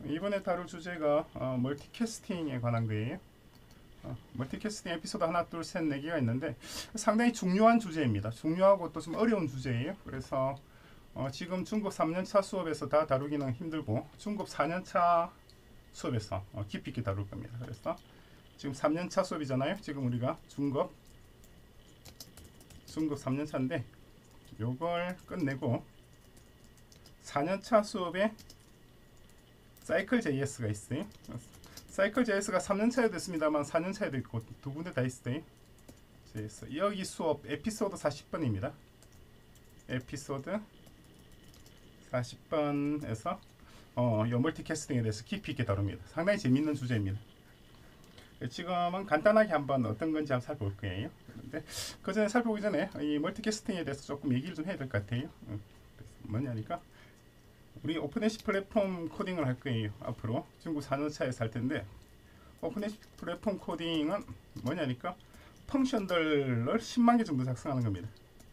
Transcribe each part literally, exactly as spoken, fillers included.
이번에 다룰 주제가 어, 멀티캐스팅에 관한 거예요. 어, 멀티캐스팅 에피소드 하나, 둘, 셋, 네 개가 있는데 상당히 중요한 주제입니다. 중요하고 또 좀 어려운 주제예요. 그래서 어, 지금 중급 삼 년차 수업에서 다 다루기는 힘들고 중급 사 년차 수업에서 어, 깊이 있게 다룰 겁니다. 그래서 지금 삼 년차 수업이잖아요. 지금 우리가 중급 중급 삼 년차인데 요걸 끝내고 사 년차 수업에 사이클 제이에스가 있어요. 사이클 제이에스가 삼 년차에도 있습니다만 사 년차에도 있고 두 군데 다 있어요. 제이에스. 여기 수업 에피소드 사십 번입니다. 에피소드 사십 번에서 어, 요 멀티캐스팅에 대해서 깊이 있게 다룹니다. 상당히 재밌는 주제입니다. 지금은 간단하게 한번 어떤 건지 한번 살펴볼 거예요. 그런데 그 전에 살펴보기 전에 이 멀티캐스팅에 대해서 조금 얘기를 좀 해야 될 것 같아요. 뭐냐니까 우리 오픈에시 플랫폼 코딩을 할 거예요. 앞으로 중국 사 년차에서 할 텐데 오픈에시 플랫폼 코딩은 뭐냐니까 펑션들을 십만 개 정도 작성하는 겁니다.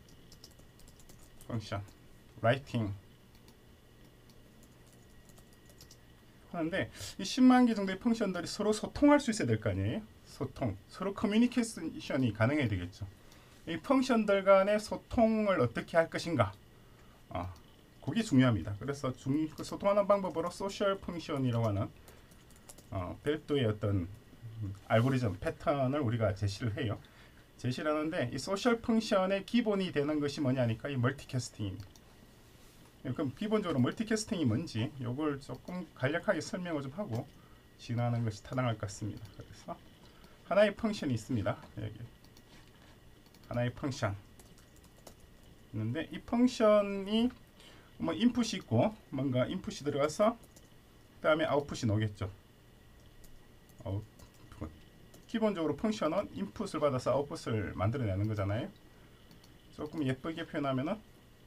펑션, 라이팅 하는데 이 십만 개 정도의 펑션들이 서로 소통할 수 있어야 될 거 아니에요. 소통, 서로 커뮤니케이션이 가능해야 되겠죠. 이 펑션들 간의 소통을 어떻게 할 것인가, 아, 그게 중요합니다. 그래서 중, 그 소통하는 방법으로 소셜 펑션이라고 하는 어, 별도의 어떤 알고리즘, 패턴을 우리가 제시를 해요. 제시를 하는데 이 소셜 펑션의 기본이 되는 것이 뭐냐니까 이 멀티캐스팅입니다. 그럼 기본적으로 멀티캐스팅이 뭔지 이걸 조금 간략하게 설명을 좀 하고 진행하는 것이 타당할 것 같습니다. 그래서 하나의 펑션이 있습니다. 여기 하나의 펑션 있는데 이 펑션이 뭐 인풋이 있고 뭔가 인풋이 들어가서 그 다음에 아웃풋이 나오겠죠. 아웃풋. 기본적으로 펑션은 인풋을 받아서 아웃풋을 만들어내는 거잖아요. 조금 예쁘게 표현하면은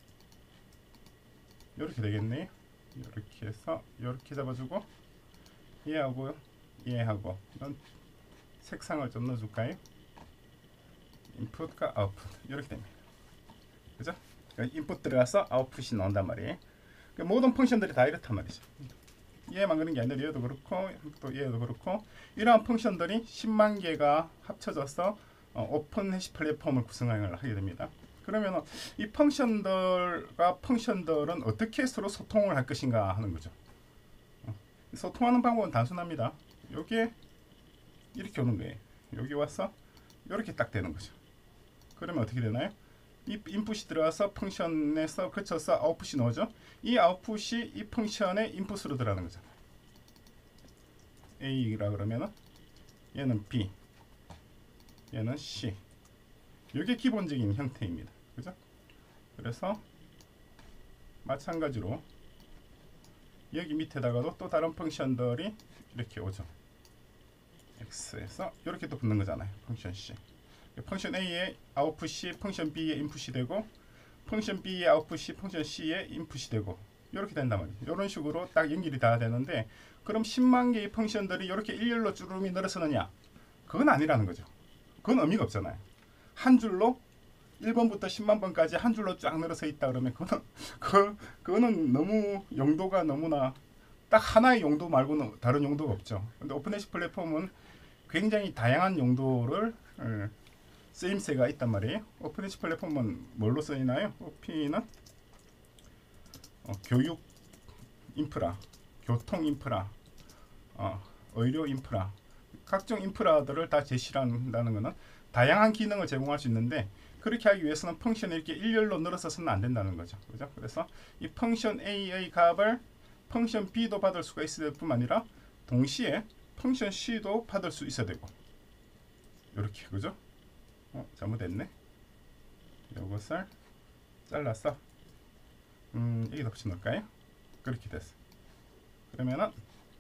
이렇게 되겠네요. 이렇게 해서 이렇게 잡아주고 얘하고 얘하고 이런 색상을 좀 넣어줄까요? 인풋과 아웃풋 이렇게 됩니다. 그죠? 인풋 들어가서 아웃풋이 나온단 말이에요. 모든 펑션들이 다 이렇단 말이죠. 얘만 그런 게 아니라 얘도 그렇고 또 얘도 그렇고 이러한 펑션들이 십만 개가 합쳐져서 어, 오픈 해시 플랫폼을 구성을 하게 됩니다. 그러면 이 펑션들과 펑션들은 어떻게 서로 소통을 할 것인가 하는 거죠. 어, 소통하는 방법은 단순합니다. 요게 이렇게 오는 거예요. 여기 와서 이렇게 딱 되는 거죠. 그러면 어떻게 되나요? 이 인풋이 들어가서 펑션에서 거쳐서 아웃풋이 나오죠. 이 아웃풋이 이 펑션의 인풋으로 들어가는 거죠. A라 그러면은 얘는 B, 얘는 C. 이게 기본적인 형태입니다. 그죠? 그래서 마찬가지로 여기 밑에다가도 또 다른 펑션들이 이렇게 오죠. X에서 이렇게 또 붙는 거잖아요. 펑션 C. 펑션 A의 아웃풋이 펑션 B의 인풋이 되고 펑션 B의 아웃풋이 펑션 C의 인풋이 되고 이렇게 된단 말이에요. 이런 식으로 딱 연결이 다 되는데 그럼 십만 개의 펑션들이 이렇게 일렬로 쭈루미 늘어서느냐? 그건 아니라는 거죠. 그건 의미가 없잖아요. 한 줄로 일 번부터 십만 번까지 한 줄로 쫙 늘어서 있다 그러면 그거는 그, 그거는 너무 용도가 너무나 딱 하나의 용도 말고는 다른 용도가 없죠. 근데 오픈에시 플랫폼은 굉장히 다양한 용도를 음, 쓰임새가 있단 말이에요. 오픈에시 플랫폼은 뭘로 쓰이나요? 오피는 어, 교육 인프라, 교통 인프라, 어, 의료 인프라, 각종 인프라들을 다 제시한다는 것은 다양한 기능을 제공할 수 있는데 그렇게 하기 위해서는 펑션이 이렇게 일렬로 늘어서서는 안 된다는 거죠. 그죠? 그래서 이 펑션 A의 값을 펑션 B도 받을 수가 있을 뿐만 아니라 동시에 펑션 C도 받을 수 있어야 되고 이렇게 그죠? 어, 잘못했네. 이것을 잘라서 음, 여기다 붙여놓을까요? 그렇게 됐어. 그러면은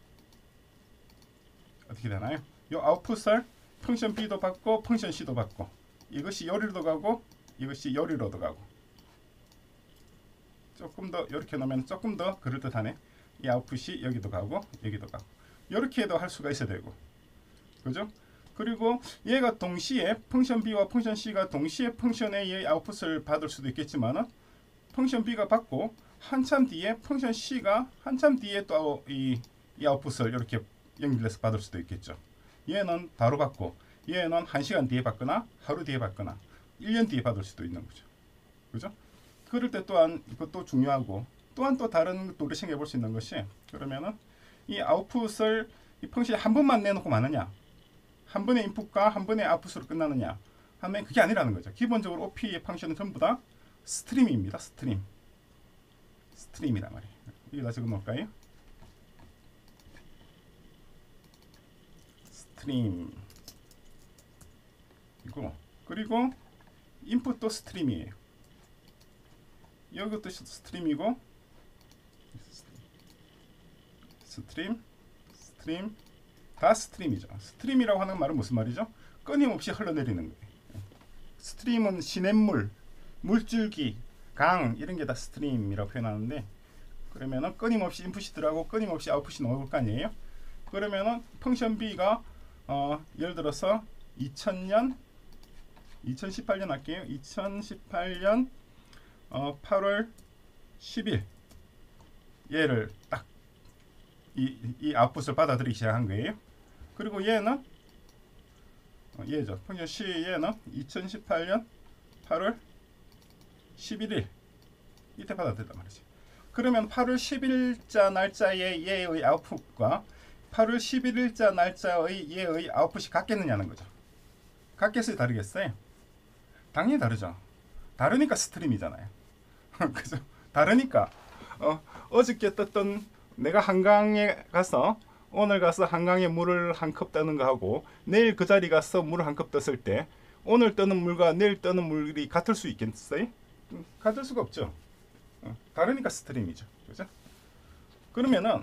어떻게 되나요? 이 아웃풋을 펑션 B도 받고 펑션 C도 받고 이것이 여기로도 가고 이것이 여기로도 가고 조금 더 이렇게 놓으면 조금 더 그럴듯하네. 이 아웃풋이 여기도 가고 여기도 가고 이렇게도 할 수가 있어야 되고 그죠? 그리고 얘가 동시에 펑션 B와 펑션 C가 동시에 펑션 A의 아웃풋을 받을 수도 있겠지만 펑션 B가 받고 한참 뒤에 펑션 C가 한참 뒤에 또 이 이 아웃풋을 이렇게 연결해서 받을 수도 있겠죠. 얘는 바로 받고 얘는 한 시간 뒤에 받거나 하루 뒤에 받거나 일 년 뒤에 받을 수도 있는 거죠. 그죠? 그럴 때 또한 이것도 중요하고 또한 또 다른 것도 우리 생각해 볼 수 있는 것이 그러면은 이 아웃풋을 이 펑션이 한 번만 내놓고 마느냐 한 번의 인풋과 한 번의 아웃풋으로 끝나느냐 하면 그게 아니라는 거죠. 기본적으로 오피의 펑션은 전부 다 스트림입니다. 스트림. 스트림이란 말이에요. 여기다 적어 놓을까요? 스트림. 이거 그리고 인풋도 스트림이에요. 이것도 스트림이고 스트림, 스트림 다 스트림이죠. 스트림이라고 하는 말은 무슨 말이죠? 끊임없이 흘러내리는 거예요. 스트림은 시냇물, 물줄기, 강 이런 게 다 스트림이라고 표현하는데 그러면은 끊임없이 인풋이 들어가고 끊임없이 아웃풋이 나올 거 아니에요? 그러면은 펑션 B가 어, 예를 들어서 이천 년 이천십팔 년 할게요. 이천십팔 년 어, 팔월 십일 얘를 딱 이, 이 아웃풋을 받아들이기 시작한 거예요. 그리고 얘는 어, 얘죠. 펑션 C 얘는 이천십팔 년 팔월 십일 일 이때 받아들였단 말이지. 그러면 팔월 십일 일자 날짜의 얘의 아웃풋과 팔월 십일 일자 날짜의 얘의 아웃풋이 같겠느냐는 거죠. 같겠어요? 다르겠어요? 당연히 다르죠. 다르니까 스트림이잖아요. 그죠? 다르니까 어, 어저께 떴던 내가 한강에 가서 오늘 가서 한강에 물을 한 컵 떠는 거 하고 내일 그 자리 가서 물을 한 컵 떴을 때 오늘 떠는 물과 내일 떠는 물이 같을 수 있겠어요? 음, 같을 수가 없죠. 어, 다르니까 스트림이죠. 그죠? 그러면은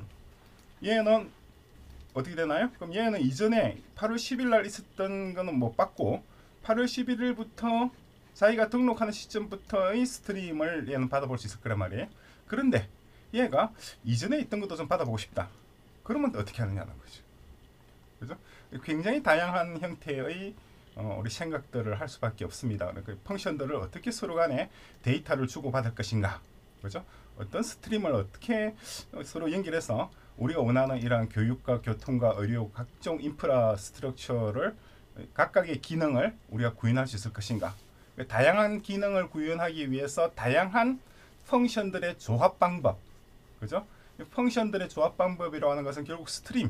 얘는 어떻게 되나요? 그럼 얘는 이전에 팔월 십일 날 있었던 거는 못 받고 팔월 십일 일부터 자기가 등록하는 시점부터의 스트림을 얘는 받아볼 수 있을 거란 말이에요. 그런데 얘가 이전에 있던 것도 좀 받아보고 싶다. 그러면 어떻게 하느냐는 거죠. 그죠? 굉장히 다양한 형태의 어, 우리 생각들을 할 수밖에 없습니다. 그러니까 펑션들을 어떻게 서로 간에 데이터를 주고받을 것인가. 그죠? 어떤 스트림을 어떻게 서로 연결해서 우리가 원하는 이러한 교육과 교통과 의료 각종 인프라 스트럭처를 각각의 기능을 우리가 구현할 수 있을 것인가. 다양한 기능을 구현하기 위해서 다양한 펑션들의 조합 방법. 그죠? 펑션들의 조합 방법이라고 하는 것은 결국 스트림.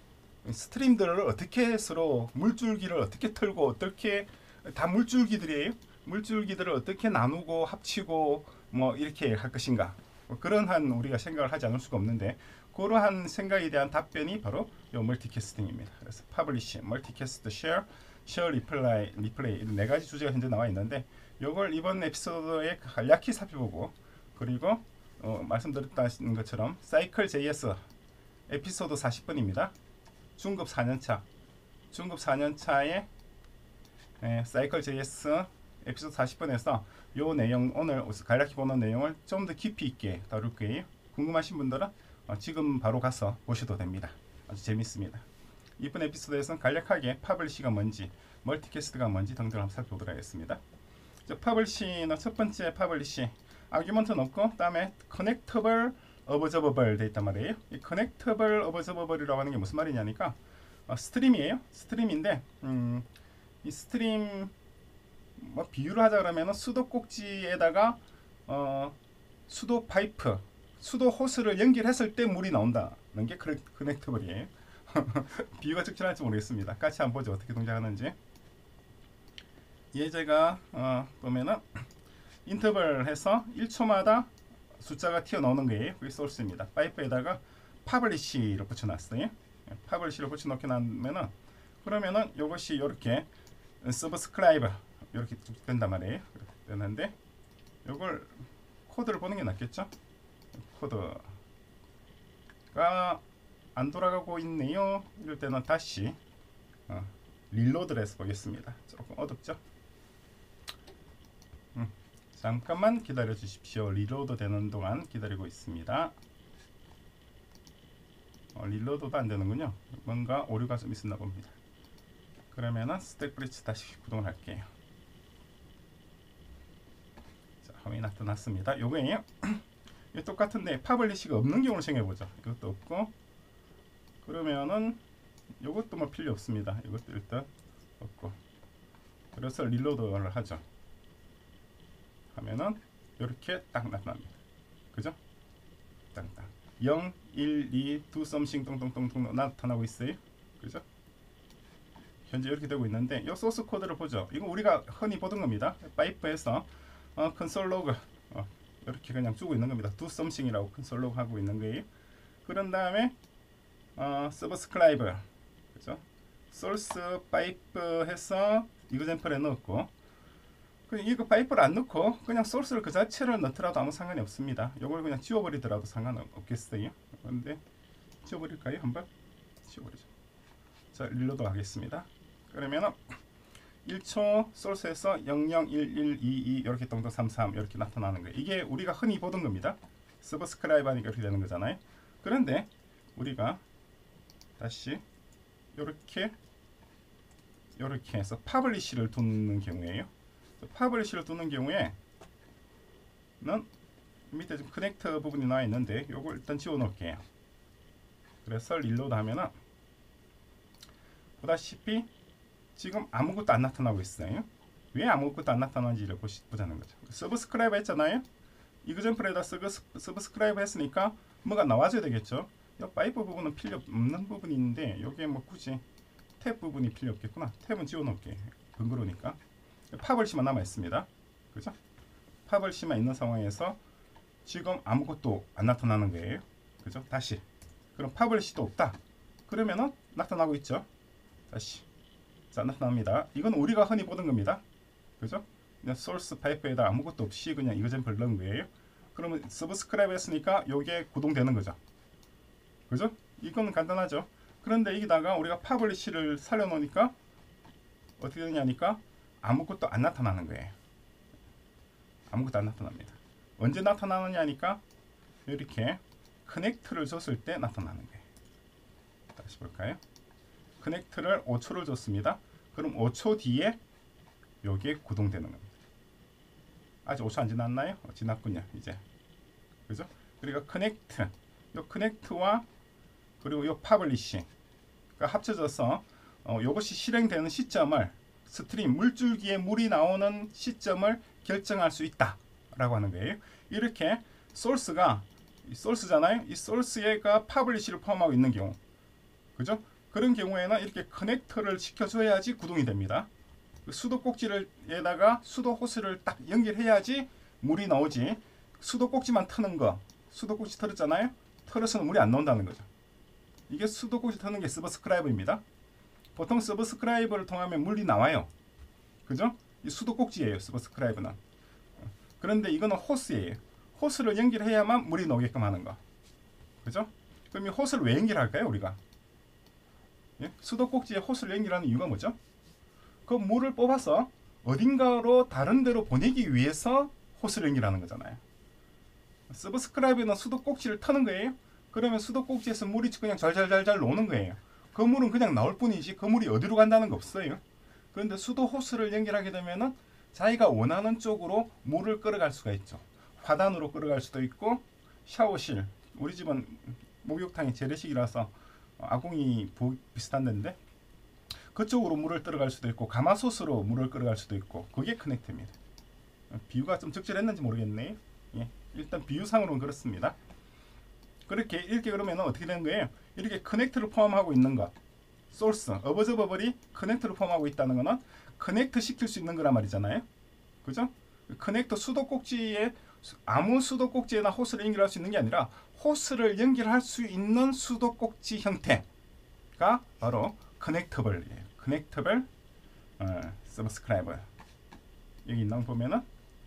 스트림들을 어떻게 서로 물줄기를 어떻게 털고 어떻게 다 물줄기들이에요. 물줄기들을 어떻게 나누고 합치고 뭐 이렇게 할 것인가. 뭐 그런 한 우리가 생각을 하지 않을 수가 없는데 그러한 생각에 대한 답변이 바로 이 멀티캐스팅입니다. 그래서 퍼블리시, 멀티캐스트, 쉐어, 쉐어 리플라이, 리플레이 이런 네 가지 주제가 현재 나와 있는데 이걸 이번 에피소드에 간략히 살펴보고 그리고 어, 말씀드렸다는 것처럼 사이클 제이에스 에피소드 사십 번입니다. 중급 사 년 차 중급 사 년 차에 에, 사이클 제이에스 에피소드 사십 번에서 요 내용 오늘 간략히 보는 내용을 좀 더 깊이 있게 다룰 거예요. 궁금하신 분들은 어, 지금 바로 가서 보셔도 됩니다. 아주 재밌습니다. 이번 에피소드에서는 간략하게 퍼블리시가 뭔지 멀티캐스트가 뭔지 등등을 한번 살펴보도록 하겠습니다. 퍼블리시는 첫 번째 퍼블리시 아규먼트 넣고 다음에 커넥터블 어버저버블 돼 있단 말이에요. 이 커넥터블 어버저버블이라고 하는 게 무슨 말이냐니까 어, 스트림이에요. 스트림인데 음, 이 스트림 뭐 비유를 하자 그러면은 수도 꼭지에다가 어, 수도 파이프, 수도 호스를 연결했을 때 물이 나온다는 게 커넥터블이에요. 비유가 적절할지 모르겠습니다. 같이 한번 보죠. 어떻게 동작하는지. 얘 제가 어, 보면은 인터벌 해서 일 초마다 숫자가 튀어나오는 거예요. 그게 소스입니다. 파이프에다가 퍼블리시를 붙여놨어요. 퍼블리시를 붙여놓게 나면은 그러면은 이것이 이렇게 서브스크라이브 이렇게 된단 말이에요. 되는데 이걸 코드를 보는 게 낫겠죠? 코드가 안 돌아가고 있네요. 이럴 때는 다시 어, 릴로드를 해서 보겠습니다. 조금 어둡죠? 음, 잠깐만 기다려 주십시오. 리로드 되는 동안 기다리고 있습니다. 어, 릴로드도 안 되는군요. 뭔가 오류가 좀 있었나 봅니다. 그러면은 스택 브릿지 다시 구동을 할게요. 자, 화면이 나타났습니다. 요거예요. 똑같은데 퍼블리시가 없는 경우를 생각해보죠. 이것도 없고 그러면은 이것도 뭐 필요 없습니다. 이것도 일단 없고. 그래서 릴로드를 하죠. 하면은 이렇게 딱 나타납니다. 그죠? 딱딱 영, 일, 이, 두 썸씽 똥똥똥똥 나타나고 있어요. 그죠? 현재 이렇게 되고 있는데 이 소스 코드를 보죠. 이거 우리가 흔히 보던 겁니다. 파이프에서 어, 컨솔 로그 어, 이렇게 그냥 주고 있는 겁니다. 두 썸씽이라고 컨솔 로그 하고 있는 거예요. 그런 다음에 어, 서브스크라이브 그죠? 소스 파이프 해서 이그젠플에 넣었고, 이거 파이프를 안 넣고 그냥 소스를 그 자체를 넣더라도 아무 상관이 없습니다. 이걸 그냥 지워버리더라도 상관없겠어요. 그런데 지워버릴까요? 한번 지워버리죠. 자, 릴로드 하겠습니다. 그러면은 일 초 소스에서 영영, 일 일, 이 이 이렇게 동동 삼삼 이렇게 나타나는 거예요. 이게 우리가 흔히 보던 겁니다. 서브스크라이브 하니까 이렇게 되는 거잖아요. 그런데 우리가 다시 이렇게 이렇게 해서 파블리시를 두는 경우에요. 파블리시를 두는 경우에는 밑에 지금 커넥터 부분이 나와 있는데 요걸 일단 지워 놓을게요. 그래서 릴로드 하면은 보다시피 지금 아무것도 안 나타나고 있어요. 왜 아무것도 안 나타나는지를 보자는 거죠. 서브스크라이브 했잖아요. 이그젠플에다 서브스크라이브 했으니까 뭐가 나와줘야 되겠죠. 이 파이프 부분은 필요 없는 부분인데 여기에 뭐 굳이 탭 부분이 필요 없겠구나. 탭은 지워 놓을게. 번거로우니까. 파블리시만 남아 있습니다. 그죠? 파블리시만 있는 상황에서 지금 아무것도 안 나타나는 거예요. 그죠? 다시. 그럼 파블리시도 없다. 그러면은 나타나고 있죠. 다시. 자, 나타납니다. 이건 우리가 흔히 보던 겁니다. 그죠? 그냥 소스 파이프에다 아무것도 없이 그냥 이그젠플 넣은 거예요. 그러면 서브스크라이브 했으니까 요게 구동되는 거죠. 그죠? 이건 간단하죠. 그런데 여기다가 우리가 파블리시를 살려놓으니까 어떻게 되냐니까 아무것도 안 나타나는 거예요. 아무것도 안 나타납니다. 언제 나타나느냐니까 이렇게 커넥트를 줬을 때 나타나는 거예요. 다시 볼까요? 커넥트를 오 초를 줬습니다. 그럼 오 초 뒤에 여기에 구동되는 겁니다. 아직 오 초 안 지났나요? 어, 지났군요. 이제. 그죠? 그러니까 커넥트. 요 커넥트와 그리고 요 파블리시가 합쳐져서 어, 요것이 실행되는 시점을 스트림 물줄기에 물이 나오는 시점을 결정할 수 있다 라고 하는 거예요. 이렇게 소스가 소스잖아요. 이 소스가 파블리시를 포함하고 있는 경우, 그죠? 그런 경우에는 이렇게 커넥터를 시켜줘야지 구동이 됩니다. 수도꼭지를에다가 수도 호스를 딱 연결해야지 물이 나오지. 수도꼭지만 트는 거, 수도꼭지 틀었잖아요. 틀어서는 물이 안 나온다는 거죠. 이게 수도꼭지 트는 게 서브스크라이브입니다. 보통 서브스크라이브를 통하면 물이 나와요. 그죠? 이 수도꼭지예요. 서브스크라이브는. 그런데 이거는 호스예요. 호스를 연결해야만 물이 나오게끔 하는 거. 그죠? 그럼 이 호스를 왜 연결할까요? 우리가? 예? 수도꼭지에 호스를 연결하는 이유가 뭐죠? 그 물을 뽑아서 어딘가로 다른 데로 보내기 위해서 호스를 연결하는 거잖아요. 서브스크라이브는 수도꼭지를 터는 거예요. 그러면 수도꼭지에서 물이 그냥 잘잘잘잘 나오는 거예요. 그 물은 그냥 나올 뿐이지 그 물이 어디로 간다는 거 없어요. 그런데 수도 호스를 연결하게 되면은 자기가 원하는 쪽으로 물을 끌어갈 수가 있죠. 화단으로 끌어갈 수도 있고, 샤워실, 우리 집은 목욕탕이 재래식이라서 아궁이 비슷한 데인데 그쪽으로 물을 끌어갈 수도 있고, 가마솥으로 물을 끌어갈 수도 있고, 그게 커넥트입니다. 비유가 좀 적절했는지 모르겠네요. 예, 일단 비유상으로는 그렇습니다. 그렇게 이렇게 그러면 어떻게 되는 거예요? 이렇게 커넥트를 포함하고 있는 것, 소스, 어버저버블이 커넥트를 포함하고 있다는 거는 커넥트 시킬 수 있는 거란 말이잖아요. 그죠? 커넥터 수도꼭지에 아무 수도꼭지에나 호스를 연결할 수 있는 게 아니라 호스를 연결할 수 있는 수도꼭지 형태가 바로 커넥터블이에요. 커넥터블 어, 서브스크라이버. 여기 있는 거 보면은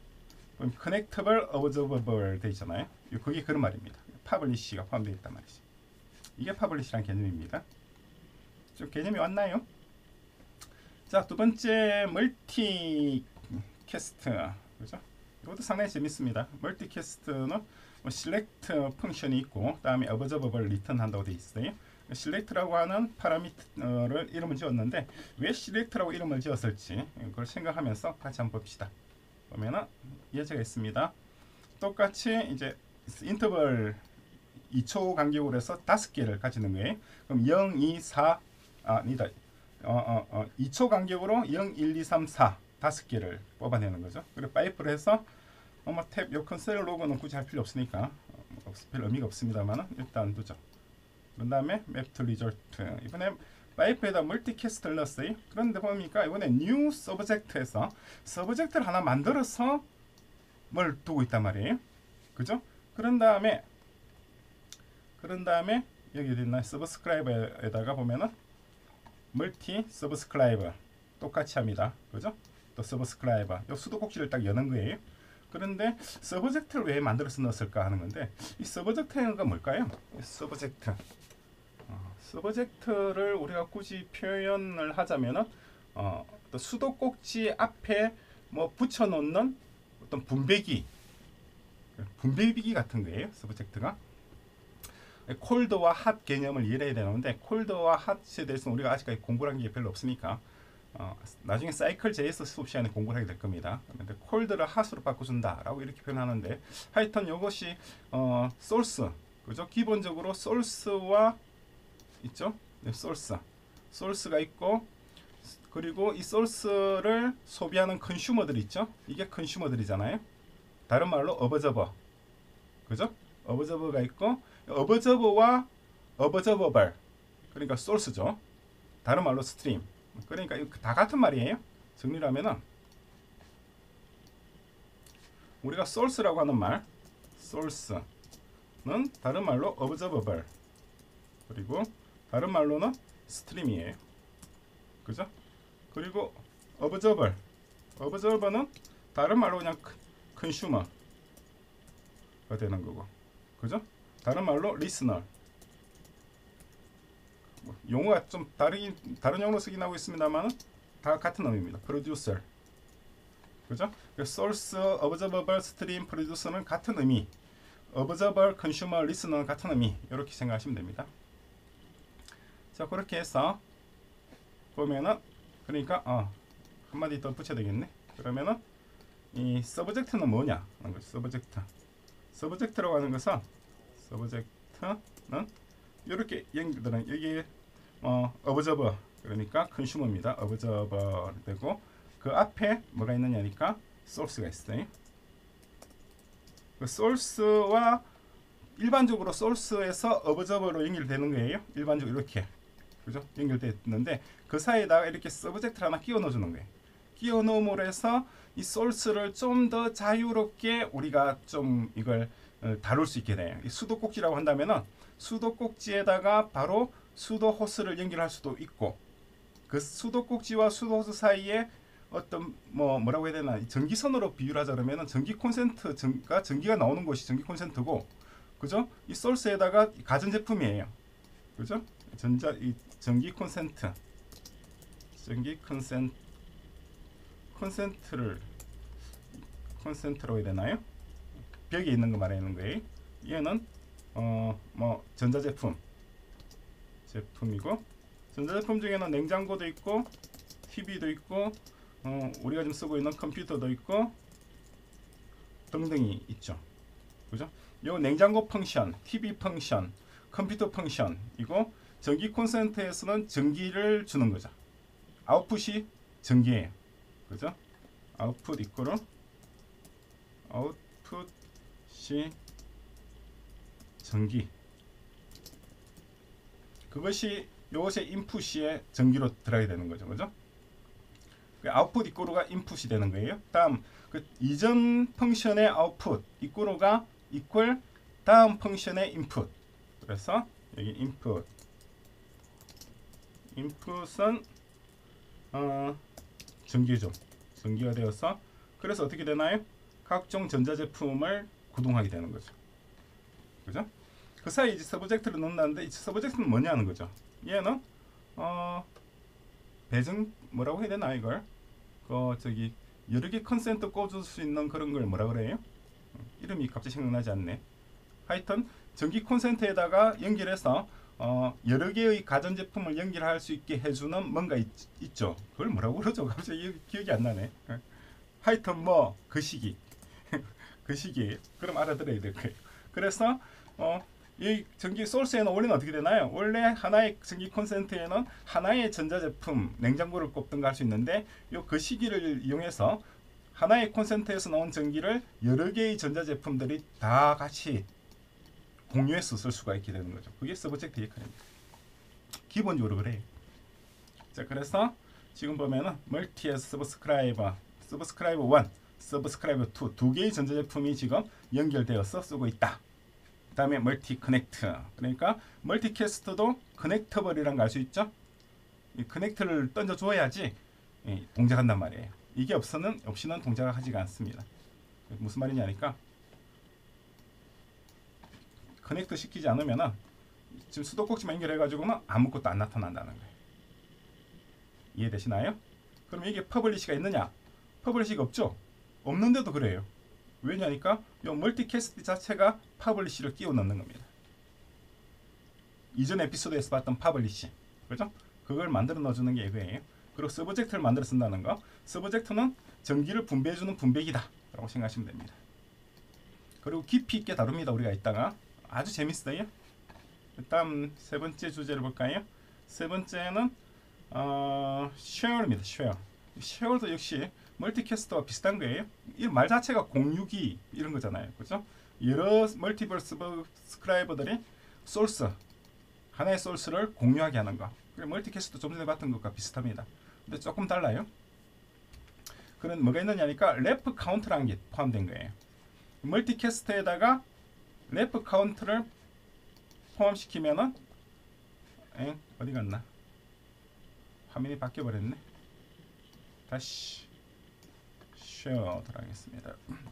커넥터블 어버저버블 돼 있잖아요. 그게 그런 말입니다. 파블리시가 포함되어 있단 말이죠. 이게 파블리시란 개념입니다. 좀 개념이 왔나요? 자, 두 번째 멀티 캐스트. 그죠? 이것도 상당히 재밌습니다. 멀티 캐스트는 뭐 select 펑션이 있고, 다음에 observable return 한다고 되어 있어요. select라고 하는 파라미터를 이름을 지었는데 왜 select라고 이름을 지었을지 그걸 생각하면서 같이 한번 봅시다. 보면은 예제가 있습니다. 똑같이 이제 인터벌 이 초 간격으로 해서 다섯 개를 가지는 거예요. 그럼 영, 이, 사 아, 아니다. 어, 어, 어, 이 초 간격으로 영, 일, 이, 삼, 사 다섯 개를 뽑아내는 거죠. 그리고 파이프를 해서 어, 탭 요 컨셀 로고는 굳이 할 필요 없으니까 어, 별 의미가 없습니다만 일단 두죠. 그 다음에 맵 투 리졸트. 이번에 파이프에다 멀티캐스트를 넣었어요. 그런데 보니까 이번에 뉴 서브젝트에서 서브젝트를 하나 만들어서 뭘 두고 있단 말이에요. 그죠? 그런 다음에 그런 다음에 여기 어디 있나 서브스크라이버에다가 보면은 멀티 서브스크라이버 똑같이 합니다. 그죠? 또 서브스크라이버 요 수도꼭지를 딱 여는 거예요. 그런데 서브젝트를 왜 만들어서 넣었을까 하는 건데 이 서브젝트가 뭘까요? 이 서브젝트 어, 서브젝트를 우리가 굳이 표현을 하자면은 어, 또 수도꼭지 앞에 뭐 붙여놓는 어떤 분배기 분배기기 같은 거예요. 서브젝트가 콜드와 핫 개념을 이해해야 되는데 콜드와 핫에 대해서는 우리가 아직까지 공부한 게 별로 없으니까 어, 나중에 사이클 제이에스 수업 시간에 공부를 하게 될 겁니다. 그런데 콜드를 핫으로 바꿔준다 라고 이렇게 표현하는데 하여튼 이것이 어, 소스 그죠? 기본적으로 소스와 있죠? 네, 소스 소스가 있고 그리고 이 소스를 소비하는 컨슈머들이 있죠? 이게 컨슈머들이잖아요. 다른 말로 어버저버 그죠? 어버저버가 있고 어버저버와 어버저버벌 그러니까 소스죠. 다른 말로 스트림 그러니까 이거 다 같은 말이에요. 정리를 하면은 우리가 소스라고 하는 말 소스는 다른 말로 어브저버블 그리고 다른 말로는 스트림이에요. 그죠? 그리고 어브저벌 어브저버는 다른 말로 그냥 컨슈머가 되는 거고 그죠? 다른 말로 리스너 용어가 좀 다르긴 다른 용어로 쓰긴 하고 있습니다만 다 같은 의미입니다. 프로듀서 그죠? 소스, 어브저버블, 스트림, 프로듀서는 같은 의미 어브저버, 컨슈머, 리스너는 같은 의미 이렇게 생각하시면 됩니다. 자 그렇게 해서 보면은 그러니까 어, 한마디 더 붙여야 되겠네. 그러면은 이 서브젝트는 뭐냐 하는 거죠. 서브젝트 서브젝트라고 하는 것은 서브젝트는 이렇게 연결되는 여기 어, 어브저버 그러니까 컨슈머입니다. 어브저버 되고 그 앞에 뭐가 있느냐니까 소스가 있어요. 그 소스와 일반적으로 소스에서 어브저버로 연결되는 거예요. 일반적으로 이렇게 그죠? 연결되는데 그 사이에다가 이렇게 서브젝트를 하나 끼워 넣어주는 거예요. 끼워 넣음으로 해서 이 소스를 좀 더 자유롭게 우리가 좀 이걸 어, 다룰 수 있게 돼요. 이 수도꼭지라고 한다면은 수도꼭지에다가 바로 수도 호스를 연결할 수도 있고 그 수도꼭지와 수도 호스 사이에 어떤 뭐 뭐라고 해야 되나 전기선으로 비유를 하자 그러면은 전기 콘센트가 전기가 나오는 곳이 전기 콘센트고 그죠? 이 소스에다가 가전제품이에요. 그죠? 전자 이 전기 콘센트 전기 콘센 콘센트를 콘센트라고 해야 되나요? 벽에 있는 거 말하는 거예요. 얘는 어 뭐 전자제품 제품이고 전자제품 중에는 냉장고도 있고 티비도 있고 어 우리가 지금 쓰고 있는 컴퓨터도 있고 등등이 있죠. 그죠? 요 냉장고 펑션, 티비 펑션, 컴퓨터 펑션 이거 전기 콘센트에서는 전기를 주는 거죠. 아웃풋이 전기예요. 그죠? 아웃풋 이꼬르 아웃풋이 전기. 그것이 요것의 인풋이 전기로 들어가게 되는 거죠. 그죠? 아웃풋 이꼬르가 인풋이 되는 거예요. 다음 그 이전 펑션의 아웃풋 이꼬르가 이퀄 다음 펑션의 인풋. 그래서 여기 인풋 인풋은 어, 전기죠. 전기가 되어서 그래서 어떻게 되나요? 각종 전자제품을 구동하게 되는 거죠. 그죠? 그 사이 이제 서브젝트를 넣는다는데 이 서브젝트는 뭐냐는 거죠. 얘는 어 배정 뭐라고 해야 되나 이걸? 그 저기 여러 개 컨센트 꽂을 수 있는 그런 걸 뭐라 그래요? 이름이 갑자기 생각나지 않네. 하여튼 전기 콘센트에다가 연결해서 어 여러 개의 가전제품을 연결할 수 있게 해주는 뭔가 있, 있죠. 그걸 뭐라고 그러죠? 갑자기 기억이 안 나네. 하여튼 뭐 그 시기 그 시기 그럼 알아들어야 될 거예요. 그래서 어 이 전기 소스에는 원래는 어떻게 되나요? 원래 하나의 전기 콘센트에는 하나의 전자제품, 냉장고를 꼽든가 할 수 있는데 요 그 시기를 이용해서 하나의 콘센트에서 나온 전기를 여러 개의 전자제품들이 다 같이 공유해서 쓸 수가 있게 되는 거죠. 그게 서브젝트 역할입니다. 기본적으로 그래요. 자, 그래서 지금 보면은 멀티에서 서브스크라이버, 서브스크라이버 일, 서브스크라이버 이 두 개의 전자제품이 지금 연결되어서 쓰고 있다. 그 다음에 멀티 커넥트, 그러니까 멀티캐스트도 커넥터블이라는 거 알 수 있죠? 이 커넥터를 던져줘야지 동작한단 말이에요. 이게 없으면, 없이는 동작하지가 않습니다. 무슨 말이냐니까 커넥터 시키지 않으면은 지금 수도꼭지만 연결해가지고는 아무것도 안 나타난다는 거예요. 이해되시나요? 그럼 이게 퍼블리시가 있느냐? 퍼블리시가 없죠? 없는데도 그래요. 왜냐니까 이 멀티캐스트 자체가 퍼블리시를 끼워 넣는 겁니다. 이전 에피소드에서 봤던 퍼블리시, 그죠? 그걸 만들어 넣어주는 게 이거예요. 그리고 서브젝트를 만들어 쓴다는 거. 서브젝트는 전기를 분배해주는 분배기다 라고 생각하시면 됩니다. 그리고 깊이 있게 다룹니다. 우리가 이따가 아주 재밌어요. 다음 세 번째 주제를 볼까요? 세 번째는 어, 쉐어입니다. 쉐어. 쉐어도 역시 멀티캐스트와 비슷한 거예요. 이 말 자체가 공유기 이런 거잖아요. 그죠? 여러 멀티플 서브스크라이버들이 소스, 하나의 소스를 공유하게 하는 거. 멀티캐스트 좀 전에 봤던 것과 비슷합니다. 근데 조금 달라요. 그런 뭐가 있느냐니까 래프 카운트라는 게 포함된 거예요. 멀티캐스트에다가 래프 카운트를 포함시키면은 에? 어디 갔나? 화면이 바뀌어 버렸네. 다시 쉐어 들어가겠습니다.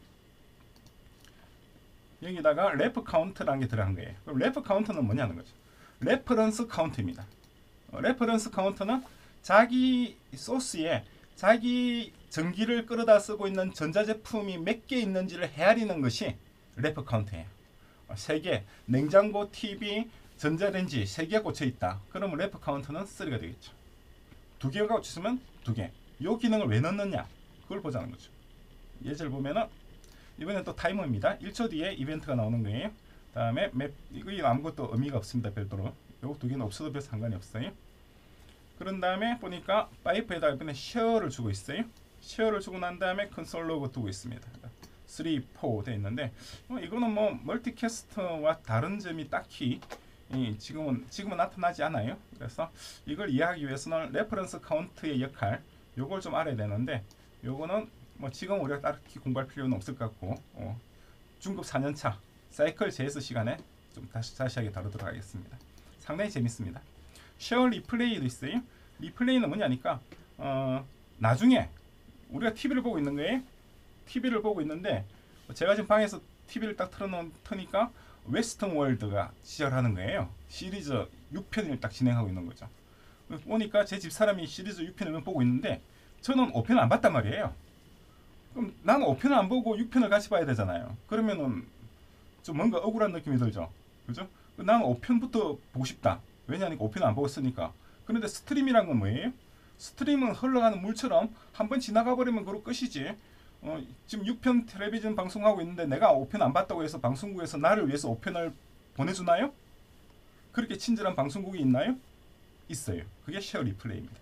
여기다가 래프 카운트라는 게 들어간 거예요. 그럼 래프 카운트는 뭐냐는 거죠. 레퍼런스 카운트입니다. 어, 레퍼런스 카운트는 자기 소스에 자기 전기를 끌어다 쓰고 있는 전자제품이 몇 개 있는지를 헤아리는 것이 래퍼 카운트예요. 어, 세 개, 냉장고, 티비, 전자레인지 세 개가 꽂혀 있다. 그러면 래퍼 카운트는 삼가 되겠죠. 두 개가 꽂혔으면 두 개. 이 기능을 왜 넣느냐? 그걸 보자는 거죠. 예제를 보면은 이번엔 또 타이머입니다. 일 초 뒤에 이벤트가 나오는 거예요. 다음에 맵, 이거 아무것도 의미가 없습니다. 별도로. 요거 두 개는 없어도 별 상관이 없어요. 그런 다음에 보니까 파이프에다 이번에 쉐어를 주고 있어요. 쉐어를 주고 난 다음에 컨솔 로그 두고 있습니다. 삼, 사 돼 있는데 어, 이거는 뭐 멀티캐스트와 다른 점이 딱히 이, 지금은 지금은 나타나지 않아요. 그래서 이걸 이해하기 위해서는 레퍼런스 카운트의 역할 요걸 좀 알아야 되는데 요거는 뭐 지금 우리가 딱히 공부할 필요는 없을 것 같고 어, 중급 사 년 차 사이클 제에스 시간에 좀 다시 자세하게 다루도록 하겠습니다. 상당히 재밌습니다. 쉐어 리플레이도 있어요. 리플레이는 뭐냐니까 어, 나중에 우리가 티비를 보고 있는 거예요. 티비를 보고 있는데 제가 지금 방에서 티비를 딱 틀어놓으니까 웨스턴 월드가 시작하는 거예요. 시리즈 육 편을 딱 진행하고 있는 거죠. 보니까 제 집사람이 시리즈 육 편을 보고 있는데 저는 오 편을 안 봤단 말이에요. 그럼 나는 오 편을 안 보고 육 편을 같이 봐야 되잖아요. 그러면은 좀 뭔가 억울한 느낌이 들죠. 그죠? 나는 오 편부터 보고 싶다. 왜냐하면 오 편 안 보고 쓰니까. 그런데 스트림이란 건 뭐예요? 스트림은 흘러가는 물처럼 한번 지나가 버리면 그로 끝이지. 어, 지금 육 편 텔레비전 방송하고 있는데 내가 오 편 안 봤다고 해서 방송국에서 나를 위해서 오 편을 보내주나요? 그렇게 친절한 방송국이 있나요? 있어요. 그게 쉐어 리플레이입니다.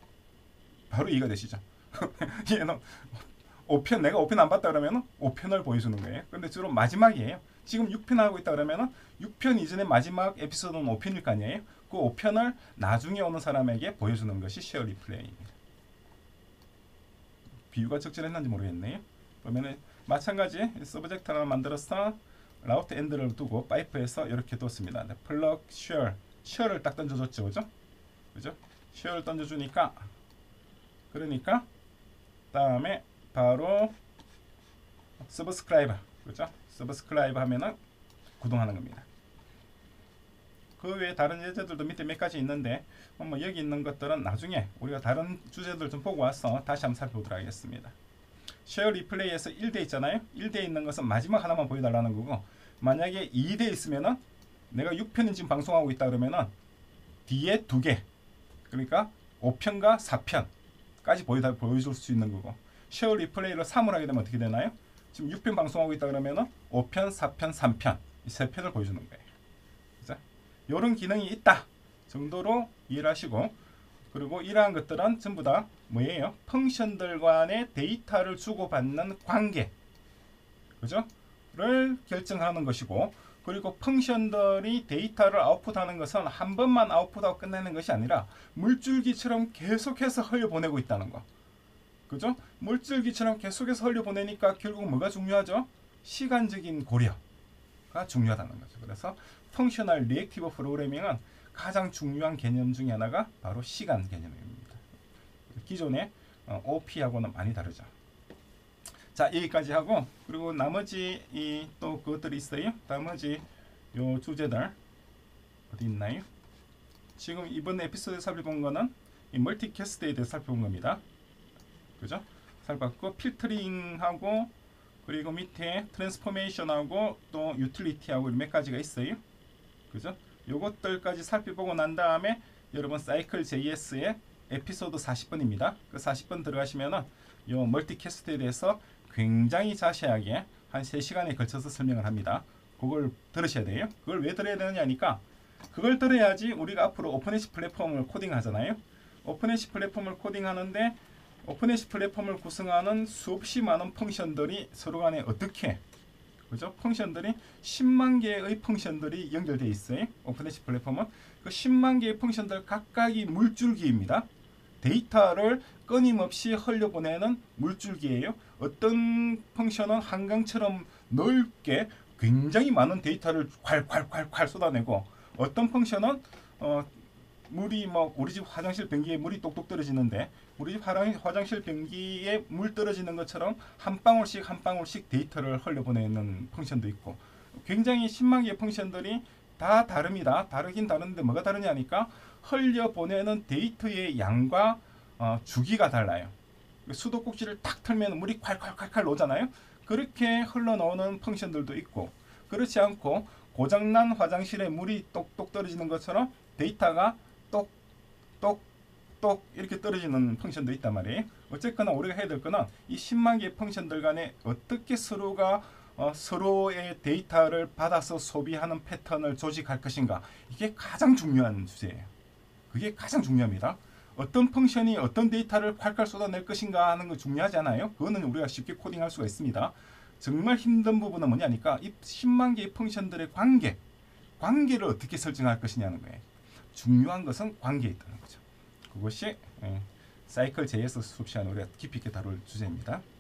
바로 이해가 되시죠? 얘는 오 편 내가 오 편 안 봤다 그러면 오 편을 보여주는 거예요. 근데 주로 마지막이에요. 지금 육 편 하고 있다 그러면 육 편 이전의 마지막 에피소드는 오 편일 거 아니에요? 그 오 편을 나중에 오는 사람에게 보여주는 것이 쉐어 리플레이입니다. 비유가 적절했는지 모르겠네요. 그러면은 마찬가지 서브젝트 하나 만들어서 라우트 엔드를 두고 파이프에서 이렇게 뒀습니다. 플러그 쉐어 쉐어를 딱 던져줬죠, 그죠? 그죠? 쉐어를 던져주니까 그러니까 다음에 바로 서브스크라이버, 그죠? 서브스크라이브 하면은 구동하는 겁니다. 그 외에 다른 예제들도 밑에 몇 가지 있는데 뭐 여기 있는 것들은 나중에 우리가 다른 주제들 좀 보고 와서 다시 한번 살펴보도록 하겠습니다. 쉐어 리플레이에서 일 대 있잖아요. 일 대 있는 것은 마지막 하나만 보여달라는 거고, 만약에 이 대 있으면은 내가 육 편인 지금 방송하고 있다 그러면은 뒤에 두 개, 그러니까 오 편과 사 편까지 보여다, 보여줄 수 있는 거고, 쉐어 리플레이를 삼을 하게 되면 어떻게 되나요? 지금 육 편 방송하고 있다 그러면은 오 편, 사 편, 삼 편 이 세 편을 보여주는 거예요. 이런 기능이 있다 정도로 이해를 하시고, 그리고 이러한 것들은 전부 다 뭐예요? 펑션들 간의 데이터를 주고받는 관계, 그죠? 를 결정하는 것이고, 그리고 펑션들이 데이터를 아웃풋하는 것은 한 번만 아웃풋하고 끝내는 것이 아니라 물줄기처럼 계속해서 흘려보내고 있다는 거, 그죠? 물줄기처럼 계속해서 흘려보내니까 결국 뭐가 중요하죠? 시간적인 고려가 중요하다는 거죠. 그래서 펑셔널 리액티브 프로그래밍은 가장 중요한 개념 중에 하나가 바로 시간 개념입니다. 기존의 오피하고는 많이 다르죠. 자, 여기까지 하고, 그리고 나머지 이 또 그것들이 있어요. 나머지 요 주제들 어디 있나요? 지금 이번 에피소드에 살펴본 거는 이 멀티캐스트에 대해서 살펴본 겁니다. 그죠? 살펴봤고, 필터링하고, 그리고 밑에 트랜스포메이션하고 또 유틸리티하고 몇 가지가 있어요. 그죠? 요것들까지 살펴보고 난 다음에 여러분 사이클 제이에스의 에피소드 사십 번입니다. 그 사십 번 들어가시면은 요 멀티캐스트에 대해서 굉장히 자세하게 한 세 시간에 걸쳐서 설명을 합니다. 그걸 들으셔야 돼요. 그걸 왜 들어야 되느냐니까, 그걸 들어야지 우리가 앞으로 오픈에시 플랫폼을 코딩하잖아요. 오픈에시 플랫폼을 코딩하는데 오픈에시 플랫폼을 구성하는 수없이 많은 펑션들이 서로 간에 어떻게, 그죠? 펑션들이 십만 개의 펑션들이 연결되어 있어요. 오픈에시 플랫폼은 그 십만 개의 펑션들 각각이 물줄기입니다. 데이터를 끊임없이 흘려보내는 물줄기예요. 어떤 펑션은 한강처럼 넓게 굉장히 많은 데이터를 콸콸콸콸 쏟아내고, 어떤 펑션은 어, 물이 뭐 우리 집 화장실 변기에 물이 똑똑 떨어지는데 우리 집 화장실 변기에 물 떨어지는 것처럼 한 방울씩 한 방울씩 데이터를 흘려보내는 펑션도 있고, 굉장히 십만 개의 펑션들이 다 다릅니다. 다르긴 다른데 뭐가 다르냐니까 흘려보내는 데이터의 양과 어, 주기가 달라요. 수도꼭지를 탁 틀면 물이 콸콸콸콸 나오잖아요. 그렇게 흘러나오는 펑션들도 있고, 그렇지 않고 고장난 화장실에 물이 똑똑 떨어지는 것처럼 데이터가 똑똑똑 이렇게 떨어지는 펑션도 있단 말이에요. 어쨌거나 우리가 해야 될 거는 이 십만 개의 펑션들 간에 어떻게 서로가 어, 서로의 데이터를 받아서 소비하는 패턴을 조직할 것인가, 이게 가장 중요한 주제예요. 그게 가장 중요합니다. 어떤 펑션이 어떤 데이터를 콸콸 쏟아낼 것인가 하는 거 중요하지 않아요? 그거는 우리가 쉽게 코딩할 수가 있습니다. 정말 힘든 부분은 뭐냐니까 이 십만 개의 펑션들의 관계, 관계를 어떻게 설정할 것이냐는 거예요. 중요한 것은 관계에 있다는 거죠. 그것이 예, 사이클 제이에스 수업 시간에 우리가 깊이 있게 다룰 주제입니다.